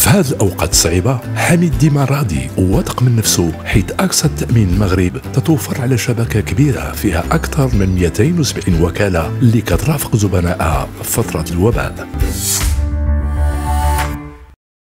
في هذه الأوقات الصعيبة حميد ديما راضي وواثق من نفسه، حيث أكسا التأمين المغرب تتوفر على شبكة كبيرة فيها أكثر من 270 وكالة اللي كترافق زبنائها في فترة الوباء.